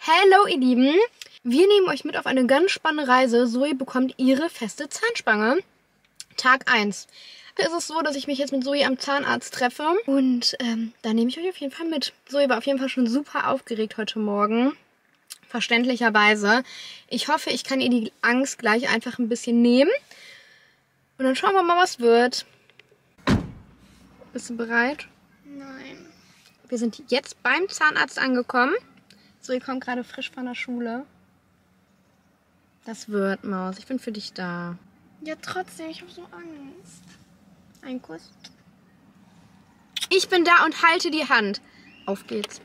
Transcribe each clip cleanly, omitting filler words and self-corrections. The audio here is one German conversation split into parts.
Hallo ihr Lieben, wir nehmen euch mit auf eine ganz spannende Reise. Zoe bekommt ihre feste Zahnspange. Tag 1. Es ist so, dass ich mich jetzt mit Zoe am Zahnarzt treffe und da nehme ich euch auf jeden Fall mit. Zoe war auf jeden Fall schon super aufgeregt heute Morgen, verständlicherweise. Ich hoffe, ich kann ihr die Angst gleich einfach ein bisschen nehmen und dann schauen wir mal, was wird. Bist du bereit? Nein. Wir sind jetzt beim Zahnarzt angekommen. Zoe kommt gerade frisch von der Schule. Das wird, Maus. Ich bin für dich da. Ja, trotzdem, ich habe so Angst. Ein Kuss. Ich bin da und halte die Hand. Auf geht's.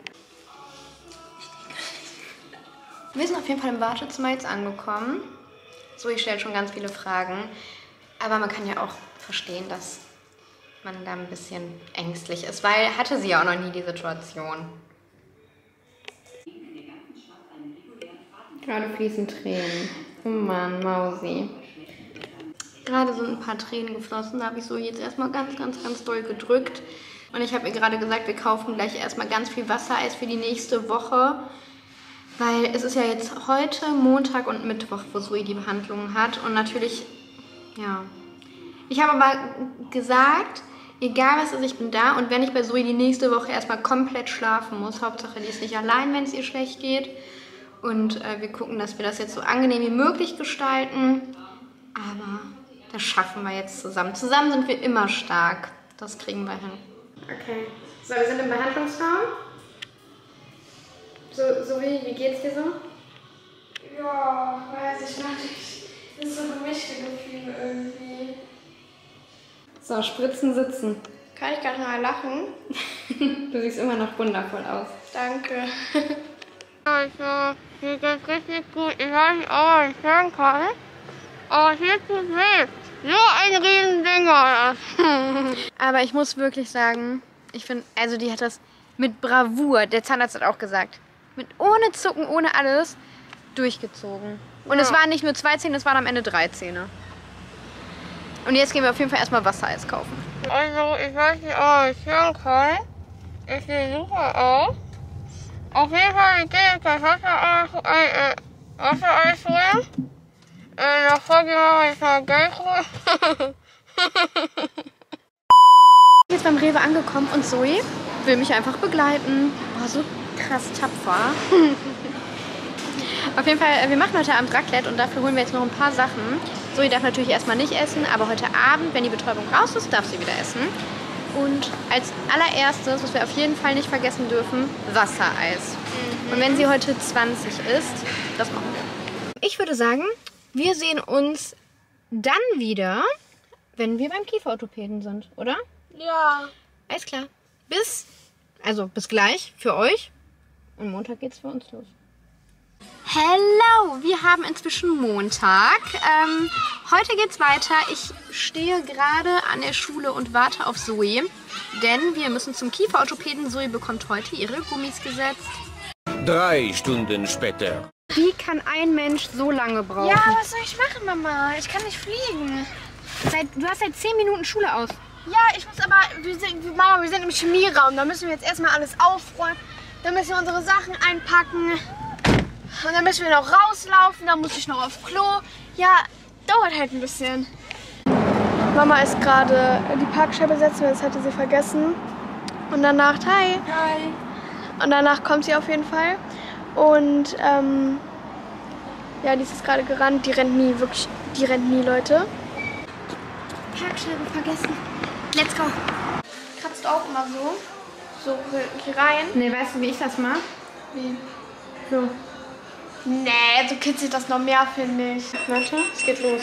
Wir sind auf jeden Fall im Wartezimmer jetzt angekommen. Zoe stellt schon ganz viele Fragen. Aber man kann ja auch verstehen, dass man da ein bisschen ängstlich ist, weil hatte sie ja auch noch nie die Situation. Gerade fließen Tränen. Oh Mann, Mausi. Gerade sind ein paar Tränen geflossen. Da habe ich so jetzt erstmal ganz doll gedrückt. Und ich habe ihr gerade gesagt, wir kaufen gleich erstmal ganz viel Wassereis für die nächste Woche. Weil es ist ja jetzt heute Montag und Mittwoch, wo Zoe die Behandlung hat. Und natürlich, ja. Ich habe aber gesagt, egal was ist, ich bin da. Und wenn ich bei Zoe die nächste Woche erstmal komplett schlafen muss, Hauptsache die ist nicht allein, wenn es ihr schlecht geht. Und wir gucken, dass wir das jetzt so angenehm wie möglich gestalten. Aber das schaffen wir jetzt zusammen. Zusammen sind wir immer stark. Das kriegen wir hin. Okay. So, wir sind im Behandlungsraum. So wie geht's dir so? Ja, weiß ich noch nicht. Das ist so gemischte Gefühle irgendwie. So, Spritzen sitzen. Kann ich gar nicht mal lachen? Du siehst immer noch wundervoll aus. Danke. Also, mir geht's richtig gut. Ich weiß nicht, ob ich hören kann. Aber hier tut weh. So ein Riesending war das. Aber ich muss wirklich sagen, ich finde, also die hat das mit Bravour, der Zahnarzt hat auch gesagt, ohne Zucken, ohne alles, durchgezogen. Und es waren nicht nur 2 Zähne, es waren am Ende 3 Zähne. Und jetzt gehen wir auf jeden Fall erstmal Wassereis kaufen. Also, ich weiß nicht, ob ich hören kann. Ich sehe super aus. Auf jeden Fall, ich gehe jetzt das Wassereis holen. Davor gehen wir jetzt mal Geld holen. Jetzt beim Rewe angekommen und Zoe will mich einfach begleiten. Boah, so krass tapfer. Auf jeden Fall, wir machen heute Abend Raclette und dafür holen wir jetzt noch ein paar Sachen. Zoe darf natürlich erstmal nicht essen, aber heute Abend, wenn die Betäubung raus ist, darf sie wieder essen. Und als allererstes, was wir auf jeden Fall nicht vergessen dürfen, Wassereis. Und wenn sie heute 20 ist, das machen wir. Ich würde sagen, wir sehen uns dann wieder, wenn wir beim Kieferorthopäden sind, oder? Ja. Alles klar. Bis gleich für euch. Und Montag geht's für uns los. Hello, wir haben inzwischen Montag. Heute geht's weiter. Ich stehe gerade an der Schule und warte auf Zoe, denn wir müssen zum Kieferorthopäden. Zoe bekommt heute ihre Gummis gesetzt. 3 Stunden später. Wie kann ein Mensch so lange brauchen? Ja, was soll ich machen, Mama? Ich kann nicht fliegen. Du hast seit 10 Minuten Schule aus. Ja, ich muss aber, Mama, wir sind im Chemieraum. Da müssen wir jetzt erstmal alles aufräumen. Dann müssen wir unsere Sachen einpacken. Und dann müssen wir noch rauslaufen. Dann muss ich noch auf Klo. Ja, dauert halt ein bisschen. Mama ist gerade die Parkscheibe setzen, das hatte sie vergessen. Und danach, hi. Und danach kommt sie auf jeden Fall. Und ja, die ist jetzt gerade gerannt. Die rennt nie, wirklich, die rennt nie, Leute. Parkscheibe vergessen. Let's go. Kratzt auch immer so hier rein. Nee, weißt du, wie ich das mache? Wie? So. Nee, so kitzelt das noch mehr, finde ich. Warte. Es geht los.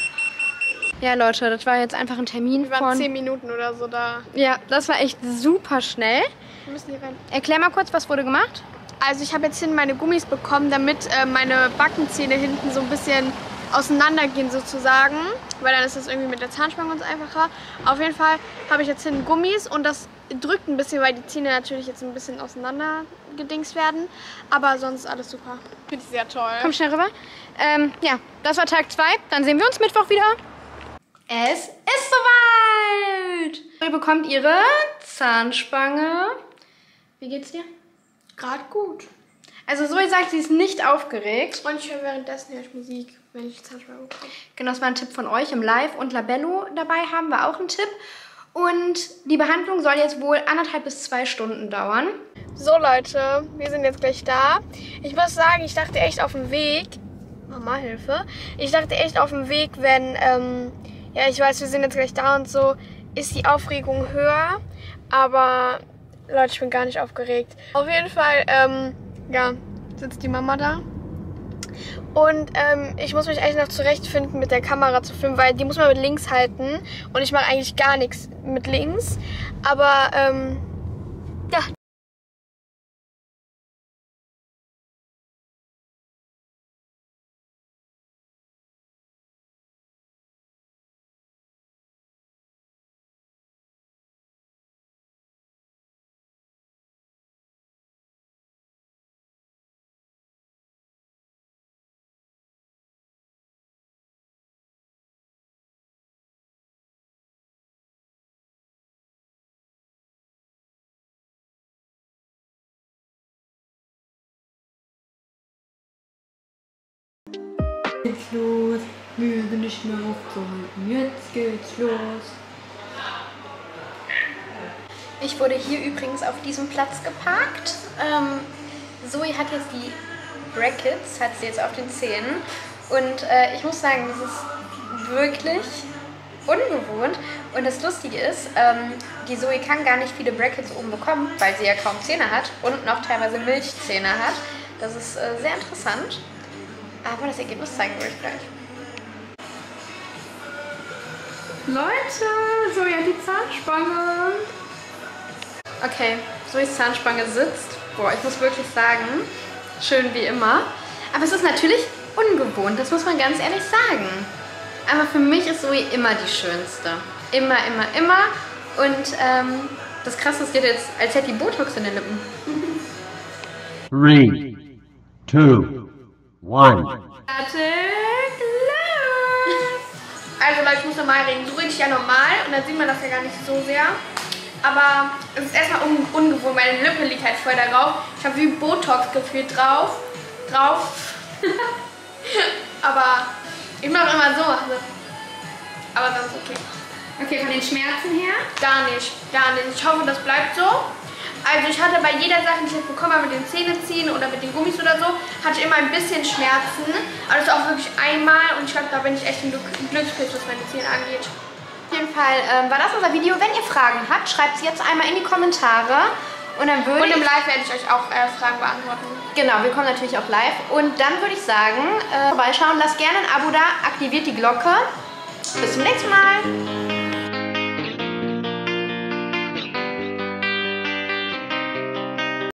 Ja, Leute, das war jetzt einfach ein Termin Wir waren von 10 Minuten oder so da. Ja, das war echt super schnell. Wir müssen hier rein. Erklär mal kurz, was wurde gemacht? Also ich habe jetzt hinten meine Gummis bekommen, damit meine Backenzähne hinten so ein bisschen auseinandergehen sozusagen. Weil dann ist das irgendwie mit der Zahnspange uns einfacher. Auf jeden Fall habe ich jetzt hinten Gummis und das drückt ein bisschen, weil die Zähne natürlich jetzt ein bisschen auseinander gedingst werden. Aber sonst alles super. Finde ich sehr toll. Komm schnell rüber. Ja, das war Tag 2. Dann sehen wir uns Mittwoch wieder. Es ist soweit! Ihr bekommt ihre Zahnspange. Wie geht's dir? Gerade gut. Also Zoe sagt, sie ist nicht aufgeregt. Und ich höre währenddessen Musik, wenn ich Zahnspange bekomme. Genau, das war ein Tipp von euch im Live. Und Labello dabei haben wir auch einen Tipp. Und die Behandlung soll jetzt wohl 1,5 bis 2 Stunden dauern. So Leute, wir sind jetzt gleich da. Ich muss sagen, ich dachte echt auf dem Weg, Mama, Hilfe. Ich dachte echt auf dem Weg, wenn, ja ich weiß, wir sind jetzt gleich da und so, ist die Aufregung höher. Aber Leute, ich bin gar nicht aufgeregt. Auf jeden Fall, ja, sitzt die Mama da. Und ich muss mich echt noch zurechtfinden, mit der Kamera zu filmen, weil die muss man mit links halten. Und ich mache eigentlich gar nichts mit links. Aber, ja. Jetzt los, wir sind nicht mehr aufzuhalten. Jetzt geht's los. Ich wurde hier übrigens auf diesem Platz geparkt. Zoe hat jetzt die Brackets, hat sie jetzt auf den Zähnen. Und ich muss sagen, das ist wirklich ungewohnt. Und das Lustige ist, die Zoe kann gar nicht viele Brackets oben bekommen, weil sie ja kaum Zähne hat und noch teilweise Milchzähne hat. Das ist sehr interessant. Aber das Ergebnis zeigen wir euch gleich. Leute, Zoe hat die Zahnspange. Okay, Zoes Zahnspange sitzt. Boah, ich muss wirklich sagen, schön wie immer. Aber es ist natürlich ungewohnt, das muss man ganz ehrlich sagen. Aber für mich ist Zoe immer die schönste. Immer, immer, immer. Und das Krasse ist jetzt, als hätte die Botox in den Lippen. 3, 2, 1. Also Leute, ich muss normal reden. So rede ich ja normal und dann sieht man das ja gar nicht so sehr. Aber es ist erstmal ungewohnt, meine Lippe liegt halt voll darauf. Ich habe wie Botox gefühlt drauf. Aber ich mache immer so. Aber dann ist okay. Okay, von den Schmerzen her? Gar nicht. Ich hoffe, das bleibt so. Also ich hatte bei jeder Sache, die ich jetzt bekommen habe, mit den Zähneziehen oder mit den Gummis oder so, hatte ich immer ein bisschen Schmerzen. Aber das ist auch wirklich einmal und ich glaube, da bin ich echt ein Glückspilz, was meine Zähne angeht. Auf jeden Fall war das unser Video. Wenn ihr Fragen habt, schreibt sie jetzt einmal in die Kommentare. Und dann würde Und im Live werde ich euch auch Fragen beantworten. Genau, wir kommen natürlich auch live. Und dann würde ich sagen, vorbeischauen, lasst gerne ein Abo da, aktiviert die Glocke. Bis zum nächsten Mal.